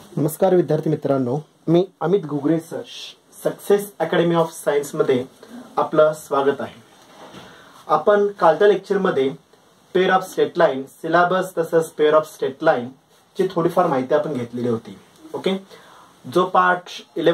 नमस्कार विद्यार्थी मित्रांनो, मी Amit Ghugare sir, success academy of science मध्ये आपलं स्वागत आहे. आपण कालच्या लेक्चरमध्ये pair of straight line, syllabus तसंच पेअर ऑफ स्ट्रेट लाईन ची थोडीफार माहिती आपण घेतलेली होती. ओके, जो पार्ट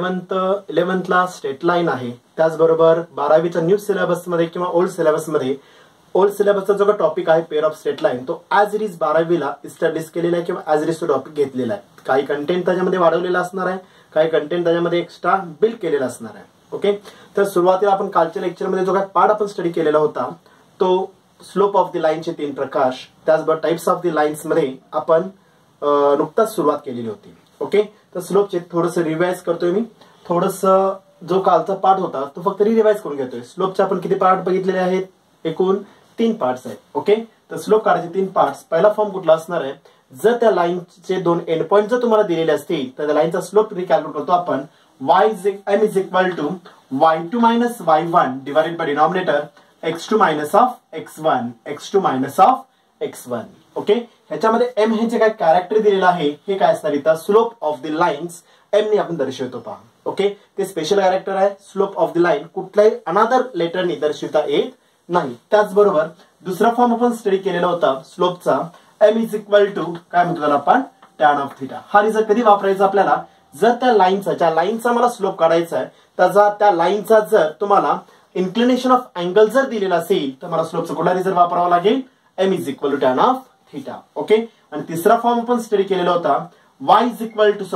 11th स्ट्रेट लाईन आहे, त्याचबरोबर 12वीच्या न्यू सिलेबस मध्ये किंवा ओल्ड सिलेबस मध्ये ओल्ड सिलेबसचा जो टॉपिक आहे पेअर ऑफ स्ट्रेट लाईन, तो ॲज इट इज 12वीला इस्टॅब्लिश केलेला आहे किंवा ॲज इट इज तो टॉपिक घेतलेला आहे. काही कंटेंट त्याच्यामध्ये वाढवलेला असणार आहे, काही कंटेंट त्याच्यामध्ये एक्स्ट्रा बिल्ड केलेला असणार आहे. ओके, तर सुरुवातीला आपण कालच्या लेक्चरमध्ये जो काही पार्ट आपण स्टडी केलेला होता तो स्लोप ऑफ द लाईनचे 3 प्रकार, त्याचबरोबर टाइप्स ऑफ द लाईन्स मध्ये आपण नुकताच सुरुवात केलेली होती. ओके, तर स्लोपचे थोडंसं रिवाइज करतोय मी. थोडंसं जो कालचा पार्ट होता तो फक्त रिवाइज करून घेतोय. स्लोपचे आपण किती पार्ट बघितलेले आहेत? एकूण 3 पार्ट्स आहेत. ओके, तर स्लोप काढायचे 3 पार्ट्स. पहिला फॉर्म कुठला असणार आहे? जर त्या लाईनचे 2 एंड पॉइंट जर तुम्हाला दिलेले असतील तर त्या लाईनचा स्लोप रिकॅल्क्युलेट करतो आपण. m is equal to y2 minus y1 divided by denominator x2 minus of x1 minus of x1. Okay, ह्याच्यामध्ये m हे जे काय कॅरेक्टर दिलेलं आहे हे काय असणार? इथं slope of the lines m ने आपण दर्शवतो पहा. ओके, ते स्पेशल कॅरेक्टर आहे. स्लोप ऑफ द लाईन कुठल्याही अनादर लेटरने दर्शवता येत नाही. त्याचबरोबर दुसरा फॉर्म आपण स्टडी केलेला होता स्लोपचा, m is equal to काय म्हणतो त्याला आपण? tan of theta. हा रिझल्ट कधी वापरायचा आपल्याला? जर त्या लाईनचा मला स्लोप काढायचा आहे, त्याचा त्या लाईनचा जर तुम्हाला इन्क्लिनेशन ऑफ अँगल जर दिलेला असेल तर मला स्लोपचा कुठला रिझल्ट वापरावा लागेल? m is equal to tan of theta. Okay, आणि तिसरा फॉर्म आपण स्टडी केलेला होता m is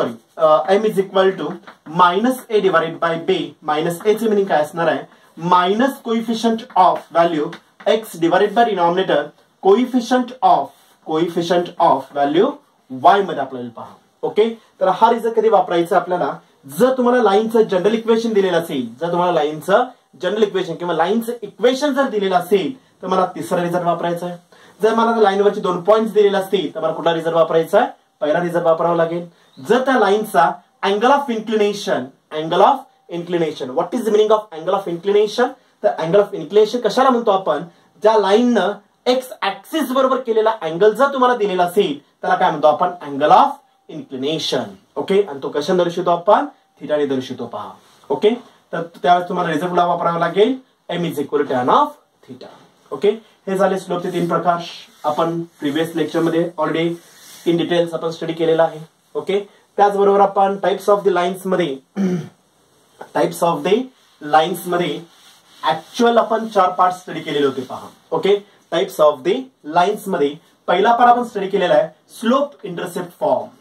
equal to minus a divided by b. Minus a चे मिनिंग काय असणार आहे? Minus coefficient of value x divided by denominator coefficient of value y मध्ये आपल्याला पहा. ओके, तर हा रिझल्ट कधी वापरायचा आपल्याला? जर तुम्हाला लाईनचं जनरल इक्वेशन दिलेलं असेल, जर तुम्हाला लाईनचं जनरल इक्वेशन किंवा लाईनचं इक्वेशन जर दिलेलं असेल तर मला तिसरा रिझल्ट वापरायचा आहे. जर मला लाईनवरचे 2 पॉइंट्स दिलेले असतील तर मला कुठला रिझल्ट वापरायचा आहे? पहिला रिझल्ट वापरावा लागेल. जर त्या लाईनचा angle of inclination, what is the meaning of angle of inclination? तर अँगल ऑफ इन्क्लिनेशन कशाला म्हणतो आपण? ज्या लाईननं एक्स ऍक्सिस बरोबर केलेला अँगल जर तुम्हाला दिलेला असेल त्याला काय म्हणतो आपण? Angle of inclination. ओके, आणि तो कशाने दर्शवतो आपण? थीटाने दर्शवतो पहा. ओके, तर त्यावेळेस तुम्हाला रिझल्ट वापरावा लागेल m is equal to tan of theta. Okay, हे झाले स्लोपचे 3 प्रकार. आपण प्रिव्हियस लेक्चर मध्ये ऑलरेडी इन डिटेल्स आपण स्टडी केलेला आहे. ओके, त्याचबरोबर आपण टाइप्स ऑफ द लाईन्स मध्ये ऍक्च्युअल आपण 4 पार्ट स्टडी केलेले होते पहा. Okay, types of the lines मध्ये पहिला पार्ट आपण स्टडी केलेला आहे स्लोप इंटरसेप्ट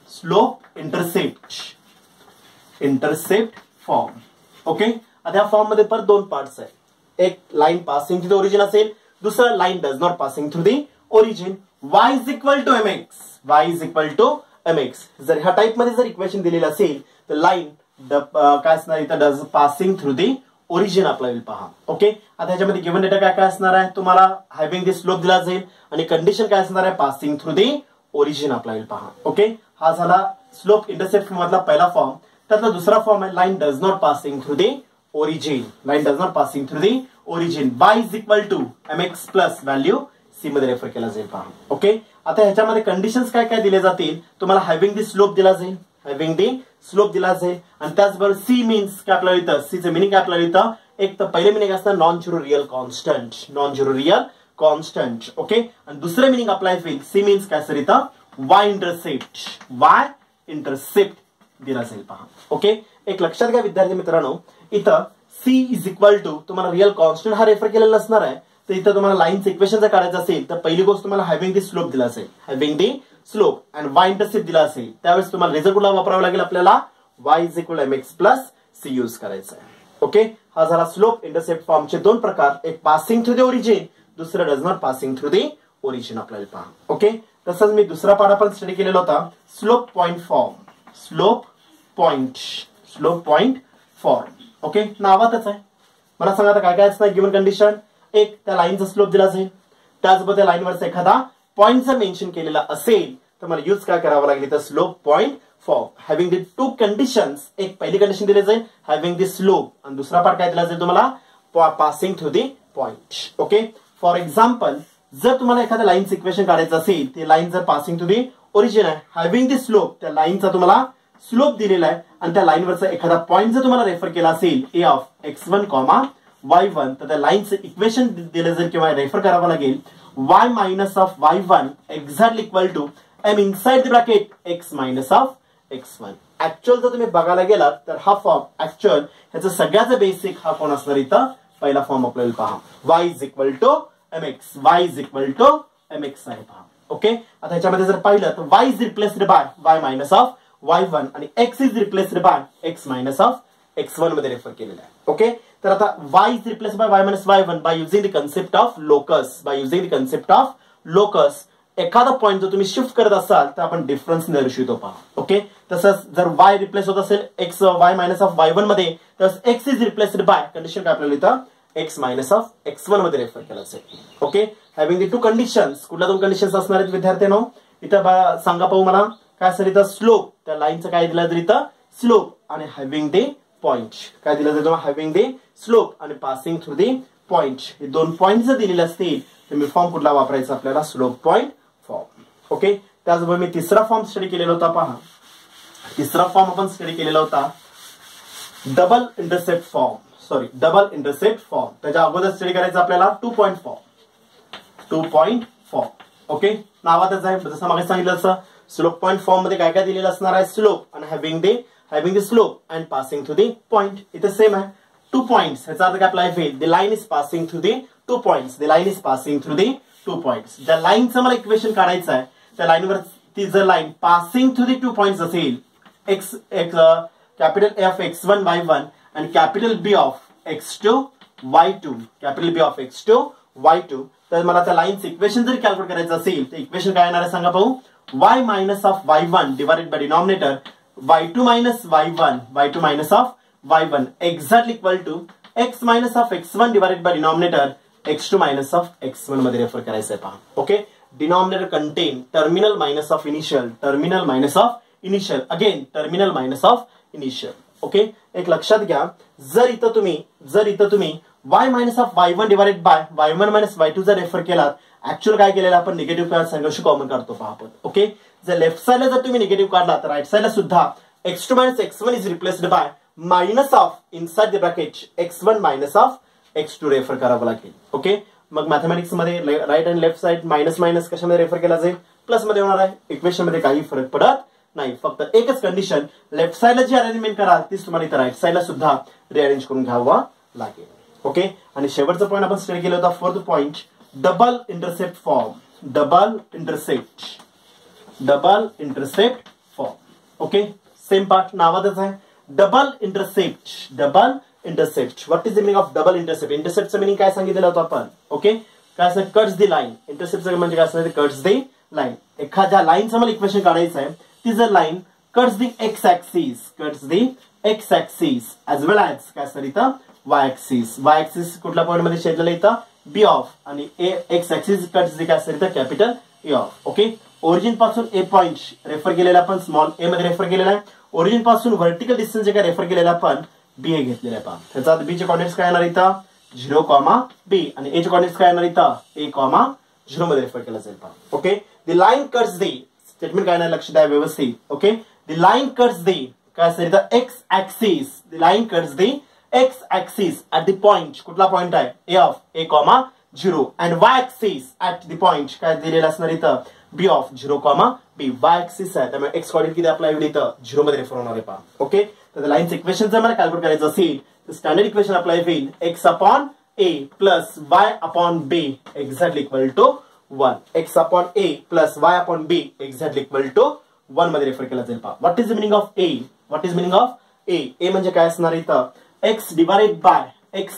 फॉर्म. ओके, आता या फॉर्म मध्ये परत 2 पार्ट्स आहेत. एक line passing through the origin असेल, दुसरा line does not passing through the origin. y is equal to mx. जर ह्या टाइप मध्ये जर इक्वेशन दिलेलं असेल तर लाईन काय असणार? इथं does passing through the origin आपल्याला पहा. ओके, आता ह्याच्यामध्ये गिव्हन डेटा काय असणार आहे? तुम्हाला हॅव्हिंग द स्लोप दिला जाईल आणि कंडिशन काय असणार आहे? पासिंग थ्रू द ओरिजिन आपल्याला पहा. ओके, हा झाला स्लोप इंटरसेप्ट मधला पहिला फॉर्म. त्यातला दुसरा फॉर्म आहे line does not passing through the origin. y is equal to mx plus value c मध्ये रेफर केला जाईल पहा. ओके, आता ह्याच्यामध्ये कंडिशन्स काय काय दिले जातील? तुम्हाला हॅव्हिंग द स्लोप दिला जाईल, आणि त्याचबरोबर c मीन्स काय आपल्याला इथं? c चे मिनिंग काय आपल्याला इथं? एक तर पहिले मिनिंग असणार non zero real constant. Okay, आणि दुसरे मिनिंग अप्लाय होईल. c मीन्स काय सर? इथं y इंटरसेप्ट दिला जाईल पहा. ओके, एक लक्षात घ्या विद्यार्थी मित्रांनो, इथं c इज इक्वल टू तुम्हाला रिअल कॉन्स्टंट हा रेफर केलेला असणार आहे. तर इथं तुम्हाला लाईनचं इक्वेशन जर काढायचं असेल तर पहिली गोष्ट तुम्हाला हॅव्हिंग द स्लोप दिला असेल, आणि y इंटरसेप्ट दिला असेल, त्यावेळेस तुम्हाला रिझल्ट कुठला वापरावा लागेल? आपल्याला y is equal to mx plus c use करायचा आहे. ओके, हा झाला स्लोप इंटरसेप्ट फॉर्मचे 2 प्रकार. एक पासिंग थ्रू द ओरिजिन, दुसरा does not passing through the origin आपल्याला पहा. ओके, तसंच मी दुसरा पार्ट आपण स्टडी केलेला होता स्लोप पॉइंट फॉर्म. ओके, नावातच आहे. मला सांगा आता काय काय असणार गिव्हन कंडिशन? एक, त्या लाईनचा स्लोप दिला जाईल, त्याचबरोबर त्या लाईनवरचा एखादा पॉइंट जर मेन्शन केलेला असेल तर मला यूज काय करावं लागेल? तर slope point form having the 2 conditions. एक पहिली कंडिशन दिली जाईल हॅव्हिंग द स्लोप, आणि दुसरा पार्ट काय दिला जाईल तुम्हाला? Passing through the point. Okay, for example जर तुम्हाला एखाद्या लाईनचं इक्वेशन काढायचं असेल, ते लाईन जर पासिंग थ्रू द ओरिजिन आहे, हॅव्हिंग द स्लोप, त्या लाईनचा तुम्हाला स्लोप दिलेला आहे आणि त्या लाईनवरचा एखादा पॉईंट जर तुम्हाला रेफर केला असेल ए ऑफ x1, y1, तर त्या लाईनचं इक्वेशन दिलं जर किंवा रेफर करावं लागेल y minus of y1 exactly equal to m inside the bracket x minus of x1. Actual जर तुम्ही बघायला गेलात तर हा फॉर्म ऍक्च्युअल ह्याचा सगळ्यात बेसिक हा कोण असणार इथं पहिला फॉर्म आपल्याला पहा y is equal to mx, y is equal to mx आहे पहा. ओके, आता ह्याच्यामध्ये जर पाहिलं तर y is replaced by y minus of y1 आणि x is replaced by x minus of x1 मध्ये रेफर केलेला आहे. ओके, तर आता y is replaced by y minus y1 by using the concept of locus, by using the concept of locus. एखादा point जर तुम्ही shift करत असाल तर आपण डिफरन्स दर्शवितो पहा. ओके, तसंच जर y रिप्लेस होत असेल x y minus of y1 मध्ये तर x is replaced by condition काय आपल्याला इथं x मायनस ऑफ x1 मध्ये रेफर केलं असेल. Okay, having the two conditions, कुठल्या दोन कंडिशन्स असणार आहेत विद्यार्थ्यांनो इथं सांगा पाहू मला काय असेल इथं स्लोप, त्या लाईनचं काय दिलं तर इथं स्लोप आणि हॅव्हिंग द पॉइंट काय दिलं जातं हॅव्हिंग द स्लोप आणि पासिंग थ्रू द पॉइंट. हे दोन पॉइंट जर दिलेले असतील तर मी फॉर्म कुठला वापरायचा आपल्याला स्लोप पॉइंट फॉर्म. ओके, त्याचबरोबर मी तिसरा फॉर्म स्टडी केलेला होता पहा. तिसरा फॉर्म आपण स्टडी केलेला होता double intercept form, sorry double intercept form. त्याच्या अगोदर स्टडी करायचं आपल्याला 2 point form, 2 point form. Okay, नावातच आहे जसं मागे सांगितलं तसं स्लोप पॉइंट फॉर्म मध्ये काय काय दिलेलं असणार आहे स्लोप आणि having the slope and passing through the point. इथे सेम आहे 2 पॉइंट्स. ह्याचा अर्थ काय अप्लाय होईल the line is passing through the 2 points, the line is passing through the 2 points. ज्या लाईनचं मला इक्वेशन काढायचं आहे त्या लाईनवर ती जर line passing through the 2 points असेल x capital A of x1 y1 आणि capital B of x2 y2, capital B of x2 y2, तर मला त्या लाईनचं इक्वेशन जर कॅल्क्युलेट करायचं असेल तर इक्वेशन काय येणार आहे सांगा पाहू y minus of y1 divided by denominator y2 minus y1, y2 minus of y1 exactly equal to x minus of x1 divided by denominator x2 minus of x1 मध्ये रेफर करायचं आहे पहा. Okay, denominator contain terminal minus of initial, terminal minus of initial, again terminal minus of initial. Okay, एक लक्षात घ्या जर इथं तुम्ही y minus of y1 divided by y1 minus y2 जर रेफर केलात ऍक्च्युअल काय केलेलं आपण निगेटिव्ह संघर्ष कॉमन काढतो पहा आपण. ओके, जर लेफ्ट साइडला जर तुम्ही निगेटिव्ह काढला तर राईट साइडला सुद्धा x2 minus x1 is replaced by minus of inside the bracket x1 minus of x2 refer करावं लागेल. ओके, मग मॅथमॅटिक्स मध्ये राईट आणि लेफ्ट साइड मायनस मायनस कशामध्ये रेफर केला जाईल प्लस मध्ये होणार आहे. इक्वेशन मध्ये काही फरक पडत नाही, फक्त एकच कंडिशन लेफ्ट साइडला जी अरेंजमेंट कराल तीच तुम्हाला इथं राईट साइडला सुद्धा रिअरेंज करून घ्यावा लागेल. ओके, आणि शेवटचा पॉईंट आपण स्टडी केला होता 4th point double intercept form, double intercept form. Okay, same part नावातच आहे double intercept. What is the meaning of double intercept? इंटरसेप्टचं मिनिंग काय सांगितलेलं होतं आपण. ओके, काय असं कट्स द लाईन. इंटरसेप्टचं म्हणजे काय असतं कट्स द लाईन. एखाद्या लाईनचं मला इक्वेशन काढायचं आहे ती जर line cuts the x axis as well as काय असतं इथं y ऍक्सिस कुठल्या पॉईंट मध्ये छेदलेलं इथं b ऑफ आणि x ऍक्सिस कट्स द काय असतं इथं capital A of. Okay, origin पासून ए पॉईंट रेफर केलेला आपण स्मॉल ए मध्ये रेफर केलेला आहे. ओरिजिन पासून व्हर्टिकल डिस्टन्स जे काय रेफर केलेला आपण बी ए घेतलेला आहे पहा. त्याचा बी चे कॉर्डिनेट्स काय येणार इथं 0, b आणि ए चे कॉर्डिनेट्स काय येणार इथं a, 0 मध्ये रेफर केला जाईल पहा. Okay, the line cuts the statement काय नाही लक्ष द्या व्यवस्थित. Okay, the line cuts the काय असेल इथं x axis, the line cuts the x axis at the point कुठला पॉइंट आहे a of a, 0 and y axis at the point काय दिलेलं असणार इथं b of 0, b. y axis आहे त्यामुळे x कॉर्डिनेट किती अप्लाय होईल इथं 0 मध्ये रेफर होणार आहे पहा. ओके, तर लाईनचं इक्वेशन जर मला कॅल्क्युलेट करायचं असेल तर स्टँडर्ड इक्वेशन अप्लाय होईल x upon a plus y upon b exactly equal to 1. x upon a plus y upon b exactly equal to 1 मध्ये रेफर केला जाईल पहा. What is the meaning of a? What is meaning of a? a म्हणजे काय असणार इथं x divided by x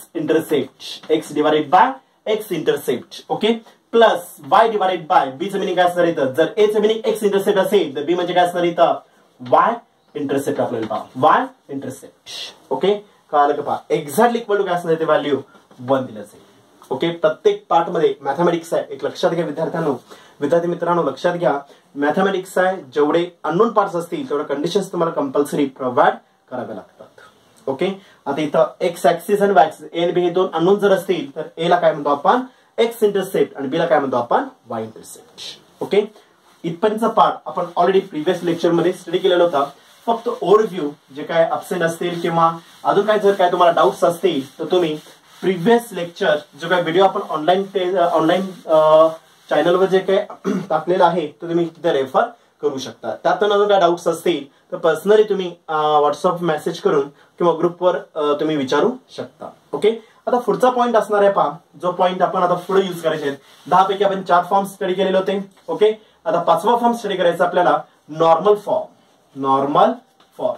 intercept. Okay, plus y divided by b चं meaning काय असणार इथं जर a चं मिनिंग x इंटरसेप्ट असेल तर b म्हणजे काय असणार इथं y इंटरसेप्ट आपल्याला पहा y इंटरसेप्ट. ओके, कळालं का पहा एक्झॅक्टली इक्वल टू काय असणार ते व्हॅल्यू 1 दिलं जाईल. ओके, प्रत्येक पार्ट मध्ये मॅथमॅटिक्स आहे एक लक्षात घ्या विद्यार्थी मित्रांनो लक्षात घ्या मॅथमॅटिक्स आहे जेवढे अननोन पार्ट्स असतील तेवढे कंडिशन्स तुम्हाला कंपल्सरी प्रोव्हाइड करावे लागतात. ओके, आता इथं एक्स ऍक्सिस आणि वाय ऍक्सिस ए आणि बी हे दोन अननोन जर असतील तर ए ला काय म्हणतो आपण एक्स इंटरसेप्ट आणि बी ला काय म्हणतो आपण वाय इंटरसेप्ट. ओके, इथपर्यंतचा पार्ट आपण ऑलरेडी प्रिव्हियस लेक्चर मध्ये स्टडी केलेला होता. फक्त ओव्हरव्ह्यू जे काय अब्सेंट असतील किंवा अजून काय जर काय तुम्हाला डाऊट्स असतील तर तुम्ही प्रिव्हियस लेक्चर जो काय व्हिडिओ आपण ऑनलाईन चॅनलवर जे काय टाकलेलं आहे तर तुम्ही तिथे रेफर करू शकता. त्यातून अजून काय डाऊट्स असतील तर पर्सनली तुम्ही व्हॉट्सअप मेसेज करून किंवा ग्रुपवर तुम्ही विचारू शकता. ओके, आता पुढचा पॉईंट असणार आहे पहा, जो पॉईंट आपण आता पुढे यूज करायचे आहेत. 10 पैकी आपण 4 फॉर्म स्टडी केलेले होते. ओके, आता 5वा फॉर्म स्टडी करायचा आपल्याला normal form. Normal form.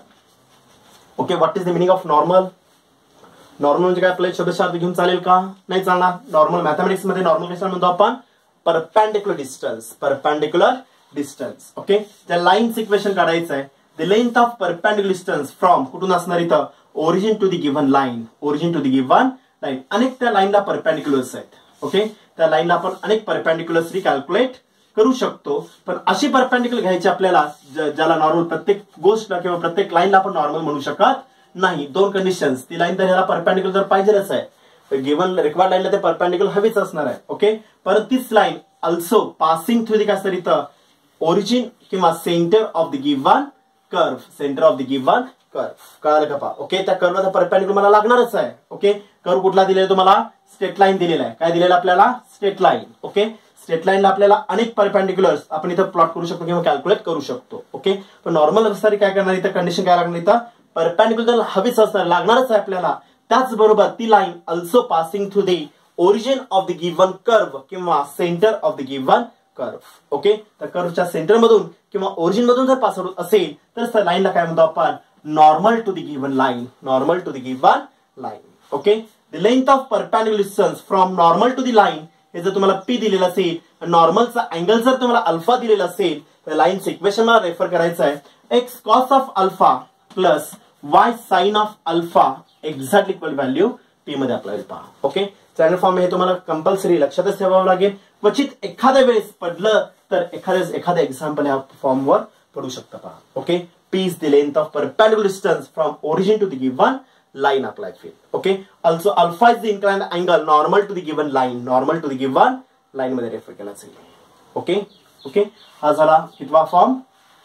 Okay, what is the meaning of normal? Normal म्हणजे काय आपल्याला शब्दशः घेऊन चालेल का? नाही चालणार. नॉर्मल मॅथमॅटिक्स मध्ये नॉर्मल कशाला म्हणतो आपण? Perpendicular distance. Perpendicular distance. Okay, त्या लाईनचं इक्वेशन काढायचं आहे. The length of perpendicular distance from कुठून असणार इथं? Origin to the given line. Origin to the given line. अनेक त्या लाईनला परपेंडिक्युलर्स आहेत. ओके, त्या लाईनला आपण अनेक परपेंडिक्युलर्स कॅल्क्युलेट करू शकतो. पण अशी परपेंडिक्युलर घ्यायची आपल्याला ज्याला नॉर्मल प्रत्येक गोष्टला किंवा प्रत्येक लाईनला आपण नॉर्मल म्हणू शकत नाही. 2 कंडिशन्स. ती लाईन तर ह्याला परपेंडिक्युलर जर पाहिजेच आहे, गिव्हन रिक्वायर्ड लाईनला ते परपेंडिक्युलर हवीच असणार आहे. ओके, परंतु तीच line also passing through the काय असणार इथं? ओरिजिन किंवा centre of the given curve. Centre of the given curve. कळालं का पहा? ओके, त्या कर्वचा परपेंडिक्युलर मला लागणारच आहे. ओके, कर्व कुठला दिलेला तुम्हाला? स्ट्रेट लाईन दिलेला आहे. काय दिलेला आपल्याला? Straight line. ओके, स्ट्रेट लाईनला आपल्याला अनेक परपेंडिक्युलर्स आपण इथं प्लॉट करू शकतो किंवा कॅल्क्युलेट करू शकतो. ओके, पण नॉर्मल असणारी काय करणार इथं? कंडिशन काय लागणार इथं? परपेंडिक्युलर हवीच असणार, लागणारच आहे आपल्याला. त्याचबरोबर ती line also passing through the origin of the given curve किंवा centre of the given curve. Okay, तर कर्वच्या सेंटर मधून किंवा ओरिजिन मधून जर पास होत असेल तर त्या लाईनला काय म्हणतो आपण? Normal to the given line. Normal to the given line. Okay, the length of perpendicular distance from normal to the line हे जर तुम्हाला पी दिलेलं असेल, नॉर्मलचा अँगल जर तुम्हाला अल्फा दिलेला असेल तर लाईनचं इक्वेशन मला रेफर करायचं आहे. X cos of alpha plus y sine of alpha exactly equal value p मध्ये आपल्याला पहा. ओके, चॅनल फॉर्म हे तुम्हाला कंपल्सरी लक्षातच ठेवावं लागेल. क्वचित एखाद्या वेळेस पडलं तर एखाद्या एक्झाम्पल या फॉर्मवर पडू शकतं पहा. Okay, p is the length of perpendicular distance from origin to the given line applied field. Okay, also alpha is the inclined angle normal to the given line. Normal to the given line मध्ये refer केला जाईल. Okay okay, हा झाला कितवा form?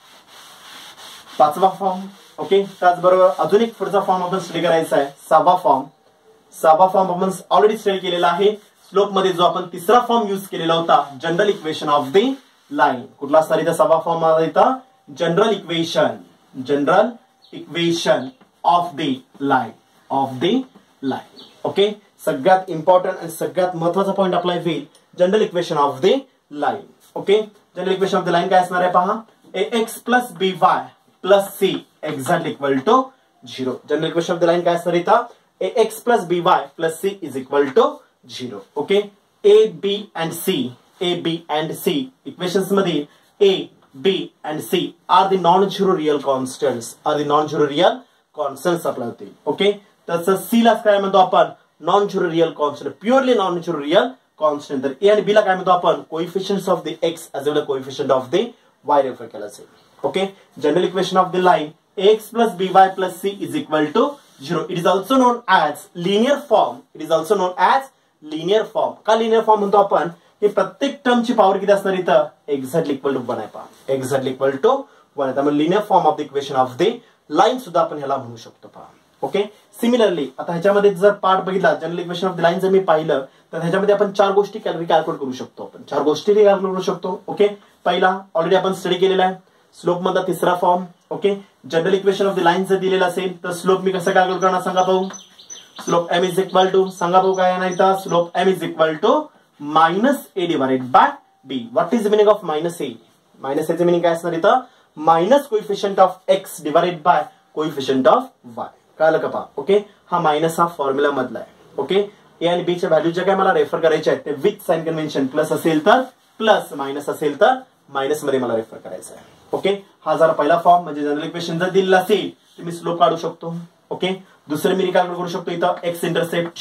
5वा form. Okay, त्याचबरोबर अजून एक पुढचा फॉर्म आपण स्टडी करायचा आहे. 6वा फॉर्म. 6वा फॉर्म आपण ऑलरेडी स्टडी केलेला आहे. स्लोप मध्ये जो आपण 3रा फॉर्म यूज केलेला होता, general equation of the line. कुठला असणार इथं? 6वा फॉर्म मध्ये इथं general equation. General equation of the line. Of the line. Okay, सगळ्यात इम्पॉर्टंट आणि सगळ्यात महत्वाचा पॉईंट अप्लाय होईल general equation of the line. Okay, general equation of the line काय असणार आहे पहा? ax plus b y plus c exactly equal to 0. General equation of the line काय असणार इथं? ax plus b y plus c is equal to 0. Okay, a b and c. a b and c equations मध्ये a b and c are the non zero real constants. Are the non zero real constants apply होतील. Okay, तसं c ला काय म्हणतो आपण? Non zero real constant. Purely non zero real constant. तर a आणि b ला काय म्हणतो आपण? Coefficients of the x as well coefficient of the Y refer केला जाईल. Okay, general equation of the line ax plus b y plus c is equal to 0. It is also known as linear form. It is also known as linear form. का linear form म्हणतो आपण? की प्रत्येक टर्मची power किती असणार इथं? Exactly equal to 1 आहे पहा. Exactly equal to 1. त्यामुळे linear form of the equation of the line सुद्धा आपण ह्याला म्हणू शकतो पहा. ओके, सिमिलरली आता ह्याच्यामध्ये जर पार्ट बघितला general equation of the line जर मी पाहिलं तर ह्याच्यामध्ये आपण 4 गोष्टी कॅल्क्युलेट करू शकतो. आपण 4 गोष्टी कॅल्क्युलेट करू शकतो. ओके, पहिला ऑलरेडी आपण स्टडी केलेला आहे, स्लोप मधला 3रा form. Okay, general equation of the line जर दिलेला असेल तर स्लोप मी कसं कॅल्क्युलेट करणार सांगा भाऊ? Slope m is equal to सांगा भाऊ काय नाही तर slope m is equal to minus a divided by b. What is the meaning of minus a? Minus एचं मिनिंग काय असणार इथं? Minus coefficient of x divided by coefficient of y. कळलं का पहा? ओके, हा मायनस हा फॉर्म्युला मधला आहे. ओके, ए आणि बी च्या व्हॅल्यू ज्या काय मला रेफर करायच्या आहेत ते विथ साइन कन्व्हेन्शन. प्लस असेल तर प्लस, मायनस असेल तर मायनस मध्ये मला रेफर करायचं आहे. ओके, हा जरा पहिला फॉर्म म्हणजे जनरल इक्वेशन जर दिलेला असेल तर मी स्लोप काढू शकतो. ओके, दुसरे मी कॅल्क्युलेट करू शकतो इथं x intercept.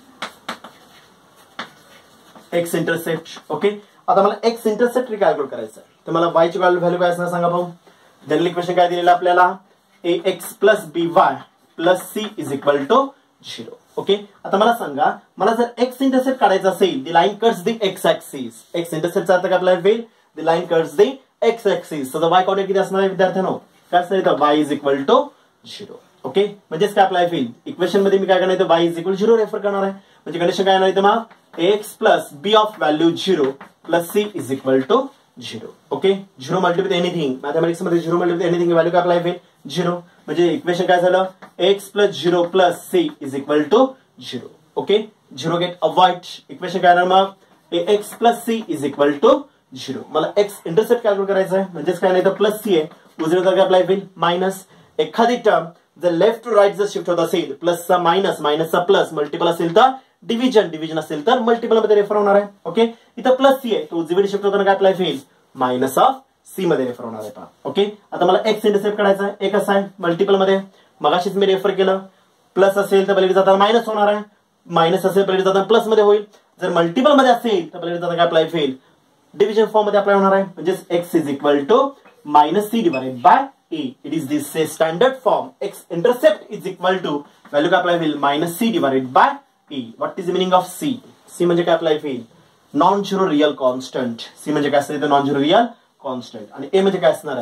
X intercept. Okay, आता मला एक्स इंटरसेप्ट कॅल्क्युलेट करायचं आहे तर मला वाय ची व्हॅल्यू काय असणार सांगा भाऊ? जनरल इक्वेशन काय दिलेलं आपल्याला? ax plus b y plus c is equal to 0. Okay, आता मला सांगा, मला जर एक्स इंटरसेप्ट काढायचं असेल, the line cuts the x axis. X इंटरसेप्टचा अर्थ काय आपल्याला होईल? The line cuts the x axis. तर वाय कॉर्डिनेट किती असणार आहे विद्यार्थ्यांनो? काय असणार इथं y is equal to 0. Okay, म्हणजेच काय अप्लाय होईल इक्वेशन मध्ये मी काय करणार इथं y इज इक्वल 0 रेफर करणार आहे. म्हणजे कंडिशन काय येणार इथं मग ax plus b of value 0 plus c is equal to 0. Okay, 0 multiply with anything, mathematics मध्ये 0 मल्टिप्लाय विथ एनिथिंग व्हॅल्यू काय अप्लाय होईल 0. म्हणजे इक्वेशन काय झालं x plus 0 plus c is equal to 0. Okay, 0 get avoid. Equation काय येणार मग ax plus c is equal to 0. मला x इंटरसेप्ट कॅल्क्युलेट करायचा आहे, म्हणजेच काय नाही तर प्लस c आहे, उजवीकडे काय अप्लाय होईल मायनस. एखादी टर्म जर लेफ्ट टू राईट जर शिफ्ट होत असेल प्लसचा मायनस, मायनसचा प्लस, मल्टिपल असेल तर डिव्हिजन, डिव्हिजन असेल तर मल्टिपल मध्ये रेफर होणार आहे. ओके, इथं प्लस सी आहे, तो उजवीकडे शिफ्ट होताना काय अप्लाय होईल मायनस ऑफ सी मध्ये रेफर होणार आहे पहा. ओके, आता मला एक्स इंटरसेप्ट काढायचा आहे, एक असा आहे मल्टिपल मध्ये, मगाशीच मी रेफर केलं, प्लस असेल तर पलीकडे जाताना मायनस होणार आहे, मायनस असेल पलीकडे जाताना प्लस मध्ये होईल, जर मल्टिपल मध्ये असेल तर पलीकडे जाताना काय अप्लाय होईल डिव्हिजन फॉर्म मध्ये अप्लाय होणार आहे, म्हणजे x is equal to minus c divided by e. It is this standard form. X intercept is equal to value काय अप्लाय होईल minus c divided by e. What is the meaning of c? c म्हणजे काय apply होईल non zero real constant. c म्हणजे काय असणार non zero real constant. आणि a म्हणजे काय असणार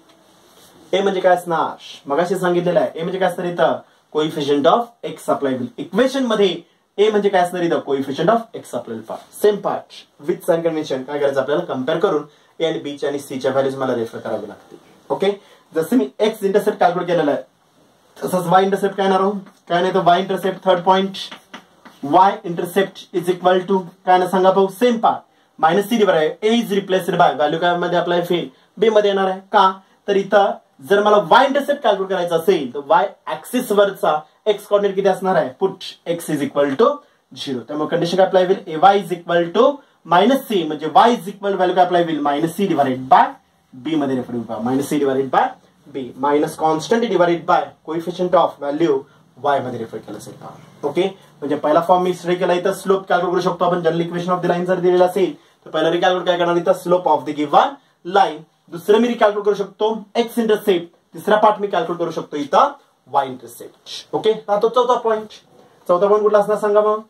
आहे, a म्हणजे काय असणार मगाशी सांगितलेलं आहे, a म्हणजे काय असणार इथं कोइफिशियंट ऑफ x अप्लाय होईल. इक्वेशन मध्ये a म्हणजे काय असणार इथं कोइफिशियंट ऑफ x आपल्याला पहा. Same part with sign convention काय करायचं आपल्याला कम्पेअर करून a आणि b च्या आणि c च्या व्हॅल्यूज मला रेफर करावे लागतील. ओके, जसं मी एक्स इंटरसेप्ट कॅल्क्युलेट केलेला आहे तसंच वाय इंटरसेप्ट काय येणार काय नाही तर y intercept third point y intercept is equal to काय ना सांगा पाहू same part minus c divide a is replaced by value काय मध्ये अप्लाय होईल बी मध्ये येणार आहे. का तर इथं जर मला वाय इंटरसेप्ट कॅल्क्युलेट करायचा असेल तर वाय ऍक्सिस वरचा एक्स कॉर्डिनेट किती असणार आहे put x is equal to 0. त्यामुळे कंडिशन काय अप्लाय होईल a y is equal to minus c, म्हणजे वाय इज इक्वल व्हॅल्यू काय अप्लाय होईल minus c divided by b मध्ये रेफर होईल minus c divided by b minus constant divided by coefficient of value y मध्ये refer केलं असेल. Okay, म्हणजे पहिला फॉर्म मी स्टडी केला इथं स्लोप कॅल्क्युलेट करू शकतो आपण. General equation of the line जर दिलेला असेल तर पहिला रिकॅल्क्युलेट काय करणार इथं slope of the given line. दुसरं मी रिकॅल्क्युलेट करू शकतो एक्स इंटरसेप्ट. तिसरा पार्ट मी कॅल्क्युलेट करू शकतो इथं वाय इंटरसेप्ट. ओके, तो चौथा पॉईंट कुठला असणार सांगा मग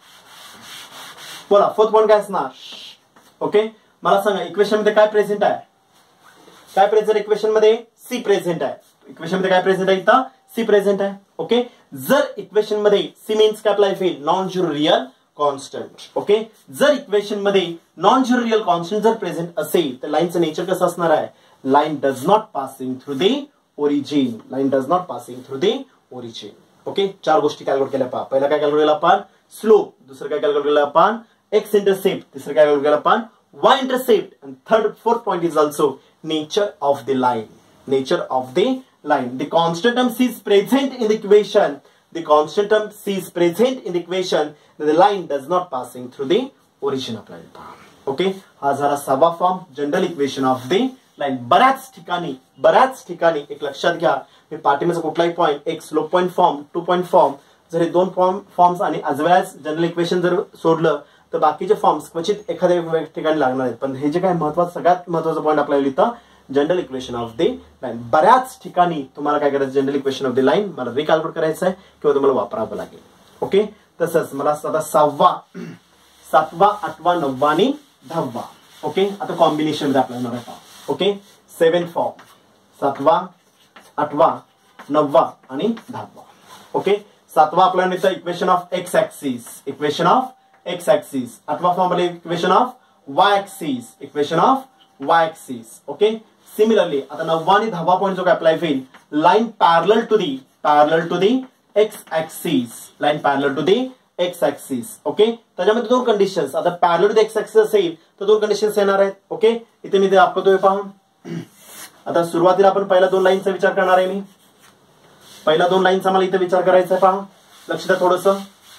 बोला. फोर्थ पॉईंट काय असणार ओके मला सांगा इक्वेशन मध्ये काय प्रेझेंट आहे, काय प्रेझेंट इक्वेशन मध्ये सी प्रेझेंट आहे. इक्वेशन मध्ये काय प्रेझेंट आहे इथं सी प्रेझेंट आहे. ओके, जर इक्वेशन मध्ये सी मीन्स काय अप्लाय होईल non zero real constant. Okay, जर इक्वेशन मध्ये नॉन झिरो रिअल कॉन्स्टंट जर प्रेझेंट असेल तर लाईनचं नेचर कसं असणार आहे line does not passing through the origin. Line does not passing through the origin. Okay, चार गोष्टी कॅल्क्युलेट केल्या पहा. पहिला काय कॅल्क्युलेट केला आपण स्लोप, दुसरं काय कॅल्क्युलेट केलं आपण एक्स इंटरसेप्ट, तिसरं काय कॅल्क्युलेट केलं आपण y intercept, and fourth point is also nature of the line. Nature of the line. The constant term c is present in the equation. The constant term c is present in the equation. The line does not passing through the origin of line. Okay, हा झाला सहावा form general equation of the line. बऱ्याच ठिकाणी एक लक्षात घ्या मी पाठीमागचा कुठलाही पॉईंट एक slope point form 2 point form जर हे दोन फॉर्म्स आणि as well as general equation जर सोडलं तर बाकीचे फॉर्म्स क्वचित एखाद्या ठिकाणी लागणार आहेत. पण हे जे काय महत्वाचं सगळ्यात महत्वाचं पॉईंट आपल्याला इथं general equation of the line. बऱ्याच ठिकाणी तुम्हाला काय करायचं general equation of the line मला रिकॅल्क्युलेट करायचं आहे किंवा तुम्हाला वापरावं लागेल. ओके, तसंच मला आता 6वा 7वा 8वा 9वा आणि 10वा. ओके, आता कॉम्बिनेशन मध्ये आपल्याला येणार आहे. ओके, 7 फॉर्म 7वा 8वा 9वा आणि 10वा. ओके, 7वा आपल्याला इथं equation of x axis, equation of x axis. 8वा फॉर्म मध्ये equation of y axis, equation of y axis. Okay, similarly आता 9वा आणि 10वा पॉईंट जो काय अप्लाय होईल line parallel to the x axis, line parallel to the x axis. Okay, त्याच्यामध्ये दोन कंडिशन्स. आता पॅरलल टू एक्स ऍक्सिस असेल तर दोन कंडिशन्स येणार आहेत. ओके, इथे मी ते दाखवतोय पहा. आता सुरुवातीला आपण पहिल्या दोन लाईनचा विचार करणार आहे. मी पहिल्या दोन लाईनचा मला इथे विचार करायचा आहे. पहा लक्ष द्या थोडस,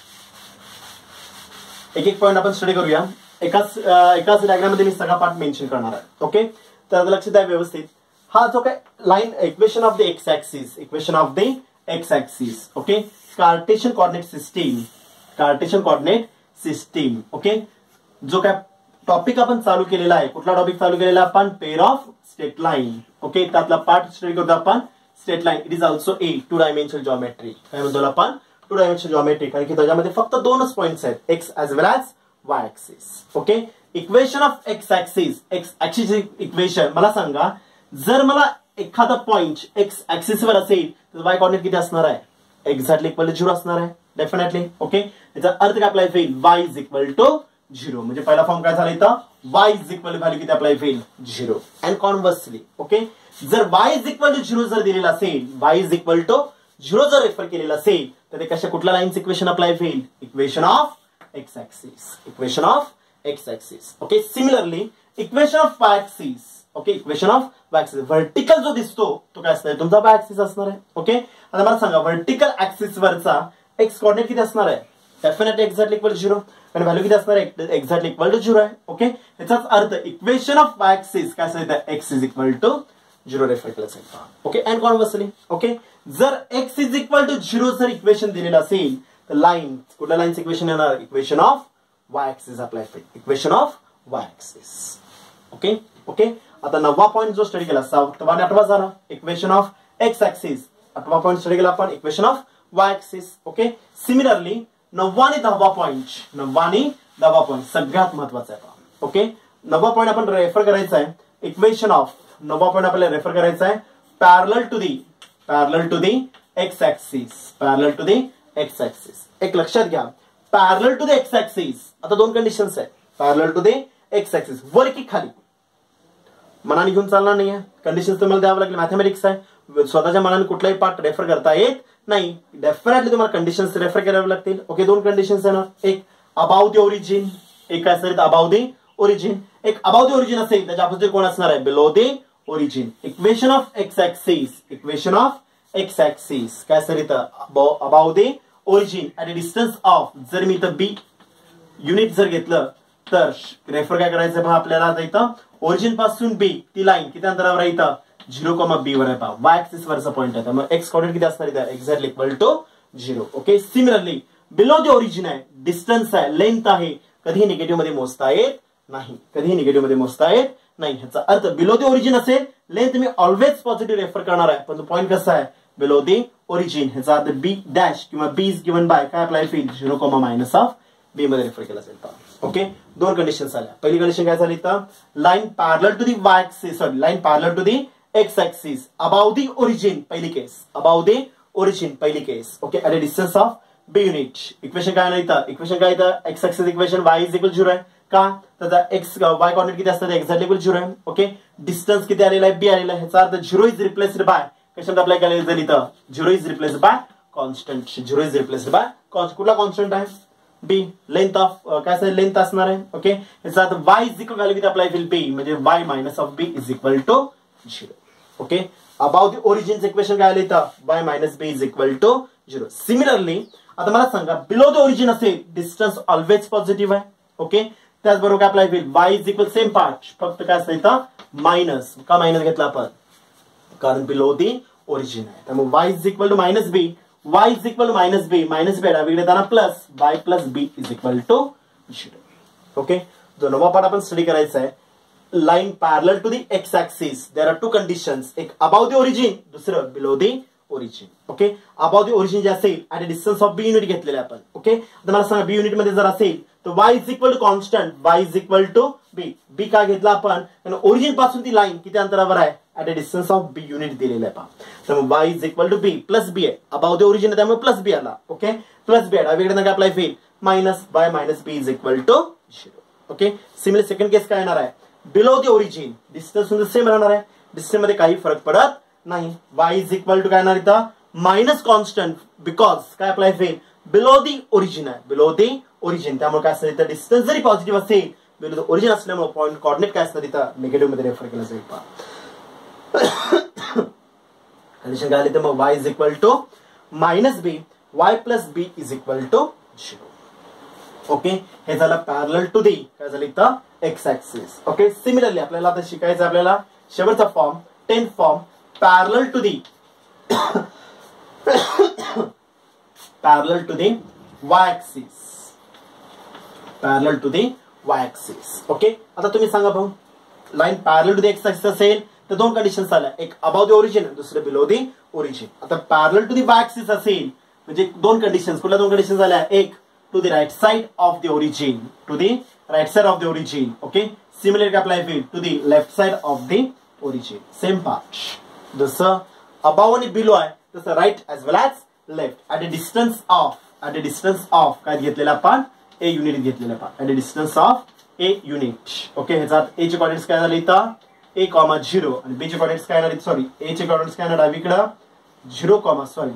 एक पॉईंट आपण स्टडी करूया. एकाच डायग्राम मध्ये मी सगळा पार्ट मेन्शन करणार आहे. ओके, तर लक्ष द्या व्यवस्थित. हा जो काय line equation of the x axis, equation of the x axis. Okay, Cartesian coordinate system. Okay, जो काय टॉपिक आपण चालू केलेला आहे, कुठला टॉपिक चालू केलेला आपण pair of straight line. Okay, त्यातला पार्ट स्टडी करतो आपण straight line. It is also a 2 dimensional geometry. काय म्हणतो आपण 2 डायमेन्शनल जॉमेट्री, कारण की त्याच्यामध्ये फक्त दोनच पॉइंट्स आहेत x as well as y axis. Okay, equation of x axis equation मला सांगा जर मला एखादा पॉइंट एक्स ऍक्सिस वर असेल तर वाय कॉर्डिनेट किती असणार आहे? एक्झॅक्टली इक्वल टू 0 असणार आहे डेफिनेटली. ओके, याचा अर्थ काय अप्लाय होईल? Y is equal to 0. म्हणजे पहिला फॉर्म काय झाला इथं? Y is equal to value किती अप्लाय होईल? 0. अँड कॉन्व्हर्सली ओके, जर वाय इज इक्वल टू 0 जर दिलेला असेल, वाय इज इक्वल टू 0 जर रेफर केलेला असेल तर ते कशा कुठल्या लाईनचं इक्वेशन अप्लाय होईल? Equation of x axis. Equation of x axis. Okay, similarly equation of y axis. Okay, equation of y axis vertical जो दिसतो तो काय असणार? तुमचा वाय ऍक्सिस असणार आहे. ओके, आता मला सांगा व्हर्टिकल ऍक्सिस वरचा एक्स कॉर्डिनेट किती असणार आहे? Definitely exactly equal to 0. आणि व्हॅल्यू किती असणार आहे? एक्झॅक्टली इक्वल टू 0 आहे. ओके, याचाच अर्थ इक्वेशन ऑफ वाय ऍक्सिस काय असेल? X is equal to 0 refer केलं असेल. ओके, अँड कॉन्व्हर्सली ओके, जर एक्स इज इक्वल टू 0 जर इक्वेशन दिलेलं असेल तर लाईन कुठल्या लाईनचं इक्वेशन येणार? Equation of y axis apply होईल. Equation of y axis. Okay okay, आता 9वा पॉईंट जो स्टडी केला 7वा आणि 8वा झाला इक्वेशन ऑफ एक्स ऍक्सिस. 8वा पॉईंट स्टडी केला आपण equation of y axis. Okay, similarly 9वा आणि 10वा पॉईंट सगळ्यात महत्वाचा आहे. ओके, 9वा पॉईंट आपण रेफर करायचा आहे इक्वेशन ऑफ 9वा पॉईंट आपल्याला रेफर करायचा आहे parallel to the x axis. Parallel to the x axis. एक लक्षात घ्या, parallel to the x axis आता दोन कंडिशन्स आहे. Parallel to the x axis वर की खाली मनाने घेऊन चालणार नाहीये. कंडिशन्स तुम्हाला द्यावं लागेल. मॅथमॅटिक्स आहे, स्वतःच्या मनाने कुठलाही पार्ट रेफर करता येत नाही. डेफिनेटली तुम्हाला कंडिशन्स रेफर करावे लागतील. ओके, दोन कंडिशन्स आहे ना, एक अबाउट द ओरिजिन, एक काय असेल अबाउट द ओरिजिन. एक अबाउट द ओरिजिन असेल त्याच्या अपोजिट कोण असणार आहे? Below the origin. Equation of x axis. Equation of x axis काय असेल इथं? About the origin at a distance of, जर मी इथं बी युनिट जर घेतलं तर रेफर काय करायचं पहा आपल्याला? आता इथं ओरिजिन पासून बी ती लाईन किती अंतरावर आहे? इथं 0,b वर आहे पहा. वाय ऍक्सिस वरचा पॉईंट आहे त्यामुळे एक्स कॉर्डिनेट किती असणार इथं? Exactly equal to 0. Okay, similarly below the origin आहे, डिस्टन्स आहे, लेंथ आहे, कधीही निगेटिव्ह मध्ये मोजता येत नाही. कधीही निगेटिव्ह मध्ये मोजता येत नाही. ह्याचा अर्थ बिलो द ओरिजिन असेल, लेंथ मी ऑलवेज पॉझिटिव्ह रेफर करणार आहे, पण पॉईंट कसा आहे? Below the origin. ह्याचा अर्थ बी डॅश किंवा बी इज गिवन बाय काय अप्लाय होईल? 0, मायनस ऑफ बी मध्ये रेफर केला असेल. ओके, दोन कंडिशन्स आल्या. पहिली कंडिशन काय झाली इथं? Line parallel to the y axis, sorry line parallel to the x axis about the origin पहिली केस. अबाउट दी ओरिजिन पहिली case. Okay, at a distance of b unit. Equation काय नाही इथं? इक्वेशन काय इथं? X axis equation y is equal 0 आहे. का? त्याचा एक्स वाय कॉर्डिनेट किती असतात? एक्झॅक्टली इक्वल 0 आहे. ओके, डिस्टन्स किती आलेला आहे? बी आलेला आहे. ह्याचा अर्थ 0 इज रिप्लेस्ड बाय कशात अप्लाय केलेलं जाईल इथं? 0 is replaced by constant. 0 is replaced by कुठला कॉन्स्टंट आहे? बी. लेंथ ऑफ काय असेल? लेंथ असणार आहे. ओके, याचा अर्थ वाय इज इक्वल व्हॅल्यू किती अप्लाय होईल? बी, म्हणजे y minus of b is equal to 0. Okay, about the origin equation काय आलं इथं? Y minus b is equal to 0. Similarly आता मला सांगा बिलो द ओरिजिन असेल, डिस्टन्स ऑलवेज पॉझिटिव्ह आहे. ओके, त्याचबरोबर काय अप्लाय होईल? Y is equal same part, फक्त काय असतं इथं? मायनस. का मायनस घेतला आपण? कारण बिलो द ओरिजिन आहे. त्यामुळे y is equal to minus b. y is equal to minus b डावीकडे जाणार plus y plus b is equal to 0. Okay, जो नवा पार्ट आपण स्टडी करायचा आहे line parallel to the x axis. There are two conditions, एक about the origin, दुसरं below the origin. Okay, about the origin जे असेल at a distance of b unit घेतलेले आपण. ओके, आता मला सांगा बी युनिट मध्ये जर असेल तर y is equal to constant, y is equal to b. B का घेतला आपण? कारण ओरिजिन पासून ती लाईन किती अंतरावर आहे? At a distance of b unit दिलेलं आहे पहा. त्यामुळे y is equal to b plus b आहे. अबाउट द ओरिजिन त्यामुळे प्लस बी आला. ओके, प्लस बी आहे. डावीकडे काय अप्लाय होईल? Minus y minus b is equal to 0. Okay, similar second case काय येणार आहे? Below the origin, distance same राहणार आहे, डिस्टन्स मध्ये काही फरक पडत नाही. y इज इक्वल टू काय येणार इथं? मायनस कॉन्स्टंट, बिकॉज काय अप्लाय होईल? बिलो दी ओरिजिन आहे, बिलो दी ओरिजिन. त्यामुळे काय असतं इथं? डिस्टन्स जरी पॉझिटिव्ह असेल, बिलो द ओरिजिन असल्यामुळे पॉईंट कॉर्डिनेट काय असतं इथं? निगेटिव्ह मध्ये रेफर केलं जाईल पहा. कंडिशन काय आली तर मग y is equal to minus b, y plus b is equal to 0. Okay, हे झालं पॅरलल टू दी काय झालं इथं? X axis. ओके, सिमिलरली आपल्याला आता शिकायचं आपल्याला शेवटचा form 10th form parallel to the parallel to the y axis. Parallel to the y axis. Okay, आता तुम्ही सांगा भाऊ line parallel to the x axis असेल तर दोन कंडिशन्स आल्या, एक अबाउट द ओरिजिन, दुसरं बिलो दी ओरिजिन. आता parallel to the y axis असेल म्हणजे दोन कंडिशन्स. कुठल्या दोन कंडिशन्स आल्या? एक to the right side of the origin, to the right side of the origin. Okay, similar apply होईल to the left side of the origin. Same part. जसं above आणि बिलो आहे तसं right as well as left. At a distance of काय घेतलेलं आपण a unit घेतलेलं आपण at a distance of a unit. Okay, ह्याच्यात ए चे कॉर्डिनेट्स काय झाले इथं ए कॉमा 0 आणि बी चे कॉर्डिनेट्स काय येणार सॉरी ए चे कॉर्डिनेट्स काय येणार डावीकडं 0 comma sorry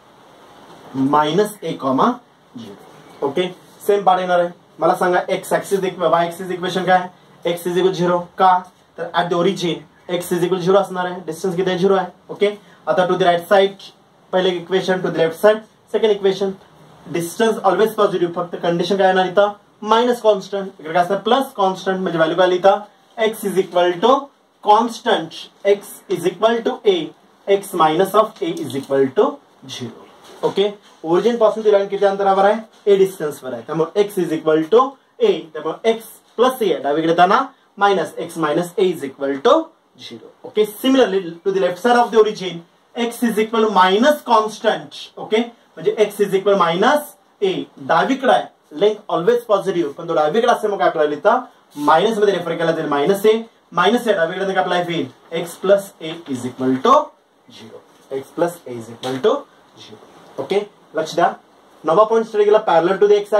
-a comma 0. Okay, same part येणार आहे. मला सांगा x axis y axis equation काय एक्स इज इक्वल 0 का तर at the origin x is equal 0 असणार आहे. डिस्टन्स किती आहे 0 आहे. ओके, आता टू द राईट साइड पहिले equation to the left side second equation. Distance always positive फक्त कंडिशन काय येणार इथं मायनस कॉन्स्टंट इकडे काय असणार प्लस कॉन्स्टंट म्हणजे व्हॅल्यू काय इथं x is equal to constant x is equal to a x minus of a is equal to 0. Okay, origin पासून ती लाईन किती अंतरावर आहे ए डिस्टन्सवर आहे त्यामुळे x is equal to a त्यामुळे एक्स प्लस ए डावीकडे जाताना minus x minus a is equal to 0. Okay, similarly to the left side of the origin x is equal minus constant. Okay, म्हणजे x is equal minus a डावीकडे आहे length always positive पण तो डावीकडे असते मग काय आपल्याला लिहिता मायनस मध्ये रेफर केला जाईल मायनस ए डावीकडे काय अप्लाय होईल x plus a is equal to 0 x plus a is equal to 0. Okay, लक्ष द्या. नवा पॉइंट स्टडी केला parallel to the x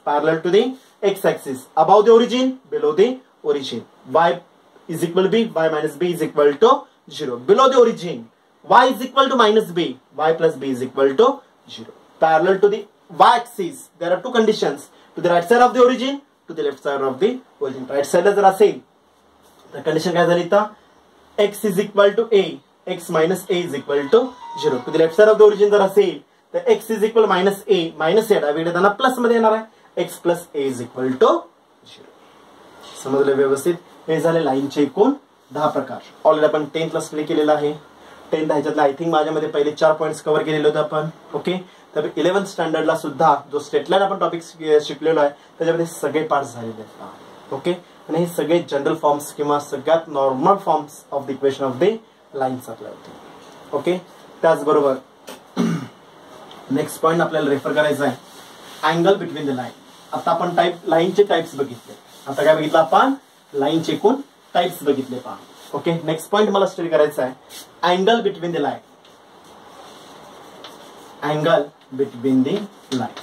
axis above the origin below the origin y is equal to b y minus b is equal to 0 below the origin y is equal to minus b y plus b is equal to 0 parallel to the y axis there are two conditions to the right side of the origin to the left side of the origin. right side ला जर असेल तर condition काय झाली इथं x is equal to a x minus a is equal to 0 to the left side of the origin जर असेल तर x is equal minus a डावीकडे जाणार प्लस मध्ये येणार आहे x plus a is equal to 0. समजलं व्यवस्थित. हे झाले लाईनचे एकूण 10 प्रकार. ऑलरेडी आपण 10th ला स्टडी केलेला आहे. 10th ह्याच्यातला आय थिंक माझ्यामध्ये पहिले 4 पॉइंट्स कव्हर केलेले होते आपण. ओके, तर 11th स्टँडर्डला सुद्धा जो स्टेट लाईन आपण टॉपिक शिकलेलो आहे त्याच्यामध्ये सगळे पार्ट्स झालेले आहेत. ओके, आणि हे सगळे जनरल फॉर्म्स किंवा सगळ्यात normal forms of the equation of the lines आपल्याला होते. ओके, त्याचबरोबर नेक्स्ट पॉइंट आपल्याला रेफर करायचा आहे अँगल बिटवीन द लाईन. आता आपण लाईनचे टाइप्स बघितले. आता काय बघितलं आपण लाईनचे एकूण टाइप्स बघितले पहा. ओके, नेक्स्ट पॉइंट मला स्टडी करायचा आहे angle between the line. Angle between the line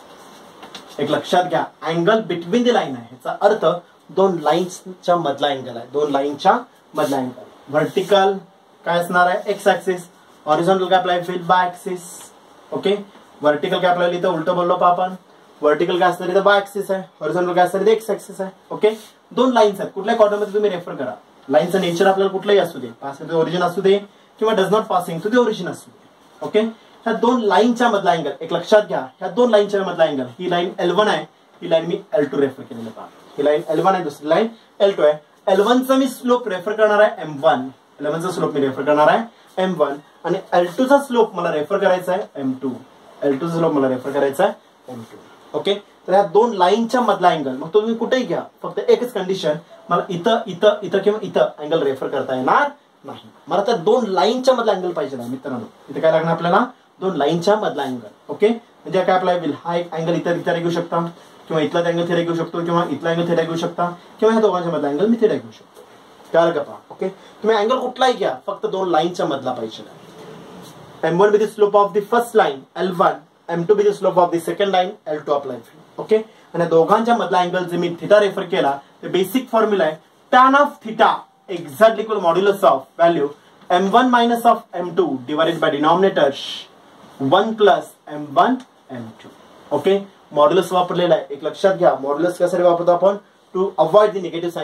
एक लक्षात घ्या अँगल बिटवीन द लाईन आहे ह्याचा अर्थ दोन लाईन्सच्या मधला अँगल आहे. दोन लाईनच्या मधला अँगल. व्हर्टिकल काय असणार आहे एक्स ऍक्सिस हॉरिझॉन्टल काय अप्लाय होईल बाय ऍक्सिस. ओके, व्हर्टिकल काय अप्लाय इथं उलट बोललो पहा आपण व्हर्टिकल काय असणार इथं बाय ऍक्सिस आहे हॉरिझॉन्टल काय असणार इथं एक्स ऍक्सिस आहे. ओके, दोन लाईन्स आहेत. कुठल्या क्वार्टरमध्ये तुम्ही रेफर करा लाईनचं नेचर आपल्याला कुठलंही असू दे पासिंग टू द ओरिजिन असू दे किंवा does not passing to the origin असू दे. ओके, ह्या दोन लाईनच्या मधला अँगल एक लक्षात घ्या ह्या दोन लाईनच्या मधला अँगल ही लाईन L1 आहे ही लाईन मी L2 रेफर केलेलं पहा. ही लाईन L1 आहे दुसरी लाईन L2 आहे. L1चा मी स्लोप रेफर करणार आहे M1 L1चा स्लोप मी रेफर करणार आहे M1 आणि L2चा स्लोप मला रेफर करायचा आहे M2 L2चा स्लोप मला रेफर करायचा आहे M2. ओके, तर या दोन लाईनच्या मधला अँगल मग तुम्ही कुठेही घ्या फक्त एकच कंडिशन मला इथं किंवा इथं अँगल रेफर करता येणार नाही. मला त्या दोन लाईनच्या मधला अँगल पाहिजे ना मित्रांनो. इथे काय लागणार आपल्याला दोन लाईनच्या मधला अँगल. ओके, म्हणजे काय आपल्याला होईल हा एक अँगल इथं घेऊ शकता किंवा इथला अँगल थिटा घेऊ शकतो किंवा इथला अँगल थिटा घेऊ शकता किंवा ह्या दोघांच्या मधला अँगल मी थिटा घेऊ शकतो. कळलं का पहा. ओके, तुम्ही अँगल कुठलाही घ्या फक्त दोन लाईनच्या मधला पाहिजे. M1 with the slope of the first line L1 M2 with the slope of the second line L2 apply. Okay, आणि दोघांच्या मधला अँगल जे मी थिटा रेफर केला ते बेसिक फॉर्म्युला आहे tan of theta exactly equal modulus of value M1 minus of M2 divided by denominator 1 plus M1 M2. Okay, modulus वापरलेला आहे. एक लक्षात घ्या मॉड्युलस कशासाठी वापरतो आपण to avoid the negative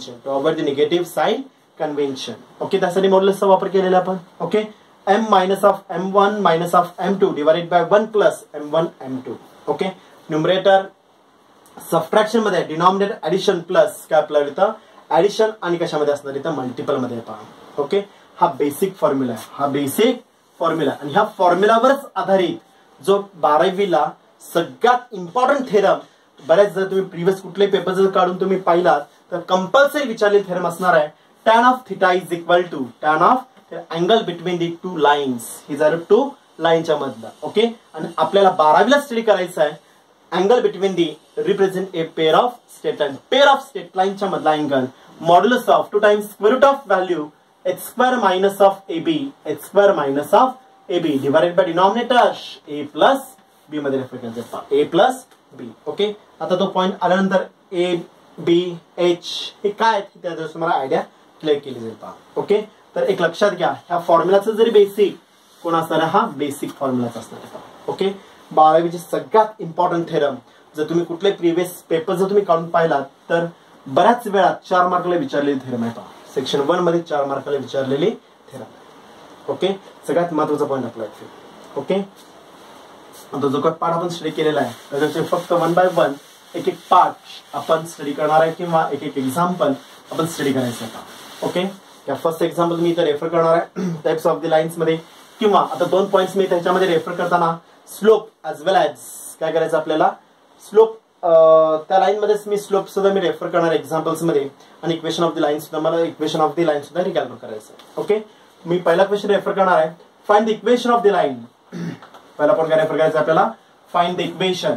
sign convention. Okay, त्यासाठी मॉड्युलसचा वापर केलेला आपण. Okay, M minus of M1 minus of M2 divided by 1 plus M1 M2. Okay, numerator subtraction मध्ये डिनॉमिनेटर ऍडिशन प्लस काय आपल्याला इथं ऍडिशन आणि कशामध्ये असणार इथं मल्टिपल मध्ये पहा. ओके, हा बेसिक फॉर्म्युला आहे आणि ह्या फॉर्म्युलावरच आधारित जो 12वीला सगळ्यात इम्पॉर्टंट थेरम बऱ्याच जर तुम्ही प्रिव्हियस कुठले पेपर जर काढून तुम्ही पाहिलात तर कंपल्सरी विचारलेले थेरम असणार आहे tan of theta is equal to tan of angle between the two lines ही झालं टू लाईनच्या मधला. ओके, आणि आपल्याला 12वीला स्टडी करायचं आहे angle between the represent a pair of straight लाईनच्या मधला angle modulus of 2 times square root of value h square minus of a b, h square minus of a b divided by denominator a plus b मध्ये refer करायचं, ए plus बी. Okay, आता तो point आल्यानंतर ए b H हे काय आहेत त्याच्यावर तुम्हाला आयडिया क्लिअर केली जाईल पहा. ओके, तर एक लक्षात घ्या, ह्या फॉर्म्युलाचं जरी बेसिक कोण असणार, हा बेसिक फॉर्म्युलाच असणार आहे. ओके, 12वीचे सगळ्यात इम्पॉर्टंट थेरम जर तुम्ही कुठले प्रिव्हियस पेपर जर तुम्ही काढून पाहिलात तर बऱ्याच वेळा 4 मार्काला विचारलेली थेरम आहे पहा. सेक्शन 1 मध्ये 4 मार्काला विचारलेली थेरम आहे. ओके, सगळ्यात महत्वाचा पॉईंट आपला आहे. ओके, आता जो काही पार्ट आपण स्टडी केलेला आहे त्याच्याचे फक्त 1 बाय 1 एक एक पार्ट आपण स्टडी करणार आहे किंवा एक एक एक्झाम्पल आपण स्टडी करायचं आहे. ओके, या फर्स्ट एक्झाम्पल मी इथे रेफर करणार आहे टाइप्स ऑफ द लाईन्स मध्ये, किंवा आता 2 पॉईंट्स मी त्याच्यामध्ये रेफर करताना स्लोप ॲज वेल ॲज काय करायचं आपल्याला, स्लोप त्या लाईन मध्येच मी स्लोप सुद्धा मी रेफर करणार एक्झाम्पल्स मध्ये, आणि इक्वेशन ऑफ द लाईन सुद्धा मला इक्वेशन ऑफ द लाईन सुद्धा रिकॅल्क्युलेट करायचं. ओके, मी पहिला क्वेश्चन रेफर करणार आहे, find the equation of the line. पहिला पण काय रेफर करायचं आपल्याला, find the equation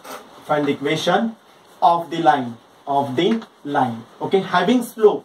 of the line. Okay, having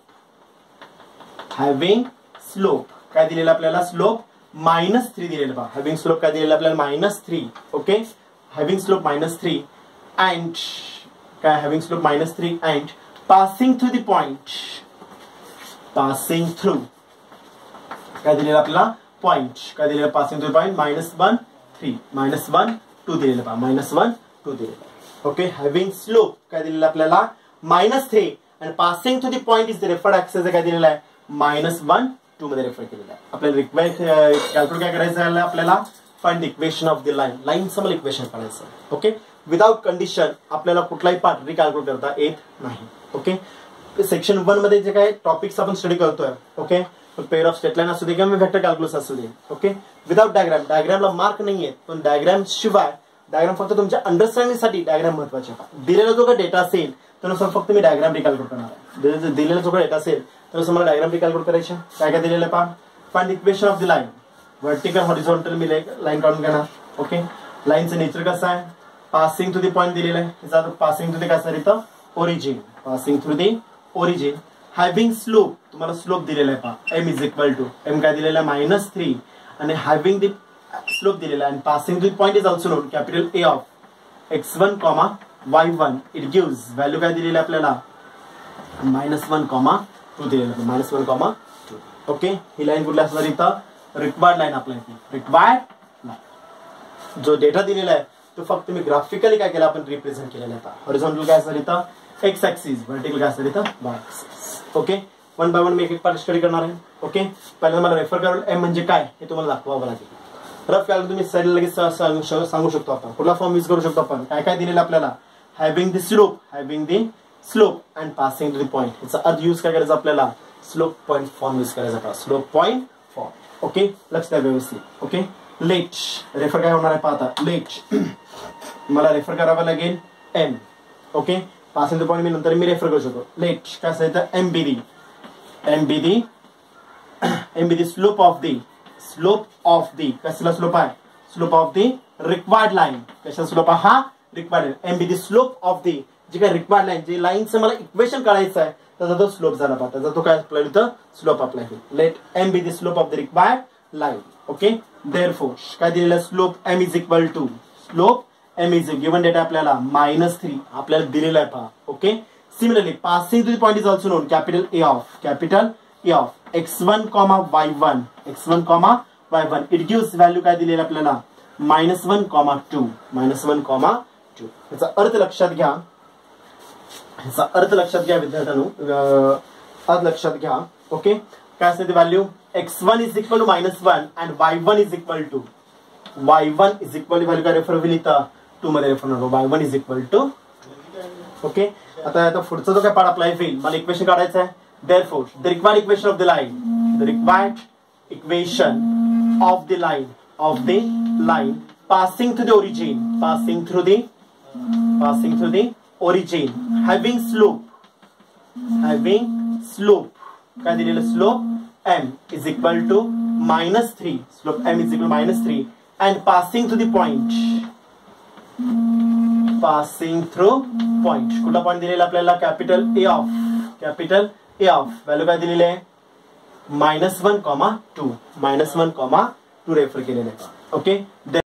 slope काय दिलेलं आपल्याला, स्लोप -3 दिलेलं पहा. हॅव्हिंग स्लोप काय दिलेलं आपल्याला, -3. ओके, हॅव्हिंग स्लोप -3 अँड काय, having slope -3 and passing through the point, passing through काय दिलेलं आपल्याला, पॉइंट काय दिलेलं, पासिंग थ्रू पॉइंट -1 3 -1 2 दिलेलं पहा, -1 2 दिलेलं. ओके, हॅव्हिंग स्लोप काय दिलेलं आपल्याला, -3 आणि passing through the point is the referred axis काय दिलेलं आहे, -1 2 मध्ये रेफर केलेलं आहे. आपल्याला रिक्वायर्ड कॅल्क्युलेट काय करायचं आहे आपल्याला, find the equation of the line. लाईनचं मला इक्वेशन काढायचं. ओके, विदाउट कंडिशन आपल्याला कुठलाही पार्ट रिकॅल्क्युलेट करता येत नाही. ओके, सेक्शन 1 मध्ये जे काही टॉपिक्स आपण स्टडी करतोय, okay, pair of straight line असू दे किंवा वेक्टर कॅल्क्युलस असू दे. ओके, विदाउट डायग्राम, डायग्रामला मार्क नाहीये, पण डायग्राम शिवाय, डायग्राम फक्त तुमच्या अंडरस्टँडिंगसाठी डायग्राम महत्वाचे. दिलेला जो काही डेटा असेल त्यानुसार फक्त मी डायग्राम रिकॅल्क्युलेट करणार आहे. दिलेला जो काही डेटा असेल त्यानुसार मला डायग्राम रिकॅल्क्युलेट करायचे. काय काय दिलेलं पहा, find equation of the line, vertical horizontal मी लाईन काढून घेणार. ओके, लाईनचं नेचर कसं आहे, पासिंग थ्रू द पॉइंट दिलेलं आहे, पासिंग थ्रू द काय सर इथं, origin, passing through the origin. Having slope, तुम्हाला स्लोप दिलेला आहे पहा, m is equal to, m काय दिलेला आहे, -3 आणि हॅव्हिंग द स्लोप दिलेला आहे, आणि passing through the point is also known capital A of x1, y1. It gives value काय दिलेली आपल्याला, -1, 2 दिलेलं, -1, 2. ओके, ही लाईन कुठली असणार इथं, रिक्वायर्ड लाईन आपल्याला, रिक्वायर्ड लाईन. जो डेटा दिलेला आहे तो फक्त मी ग्राफिकली काय केलं, आपण रिप्रेझेंट केलेला आहे. हॉरिझॉन्टल काय असणार इथं, एक्स ऍक्सिस, व्हर्टिकल काय असणार इथं, वाय ऍक्सिस. ओके, 1 बाय 1 मी एक एक पार्ट स्टडी करणार आहे. ओके, पहिल्यांदा मला रेफर करायला एम म्हणजे काय हे तुम्हाला दाखवावं लागेल. रफ कॅल्क्युलेट तुम्ही साईडला लगेच सांगू शकतो आपण, कुठला फॉर्म यूज करू शकतो आपण, काय काय दिलेलं आपल्याला, having the slope and passing to the point. याचा अर्थ यूज काय करायचा आपल्याला, स्लोप पॉइंट फॉर्म यूज करायचा, स्लोप पॉइंट फॉर्म. ओके, लक्ष द्या व्यवस्थित. ओके, लेट रेफर काय होणार आहे पाहता, लेट मला रेफर करावं लागेल m. Okay, passing to point मी नंतर मी रेफर करू शकतो. लेट काय असायचं, m be the slope of the कसला स्लोप आहे, slope of the required line. कशा स्लोप आहे, हा required. M be the slope of the, जी काय रिक्वायर्ड लाईन, जे लाईनचं मला इक्वेशन काढायचं आहे त्याचा तो स्लोप झाला पाहता, त्याचा तो काय अप्लाय होतं, स्लोप अप्लाय होईल. Let m be the slope of the required line. Okay, therefore काय दिलेलं, slope m is equal to, slope m is given data आपल्याला -3 आपल्याला दिलेला आहे पहा. Okay, similarly passing to the point is also known capital A of x1, y1. It gives value काय दिलेलं आपल्याला, -1, 2. याचा अर्थ लक्षात घ्या, विद्यार्थ्यांनो, अर्थ लक्षात घ्या. ओके, काय असते value, x1 is equal to -1 and y1 is equal to value काय रेफर होईल इथं, 2 मध्ये रेफर होणार, y1 is equal to. Okay, आता पुढचा जो काय पार्ट अप्लाय होईल, मला इक्वेशन काढायचं आहे. Therefore, the required equation of the line, passing through the origin, having slope, काय दिलेलं, slope m is equal to -3, slope m is equal to -3 and passing through the point, कुठला point दिलेला आपल्याला, capital A of value काय दिलेली आहे, -1, -2 refer केलेलं आहे. ओके.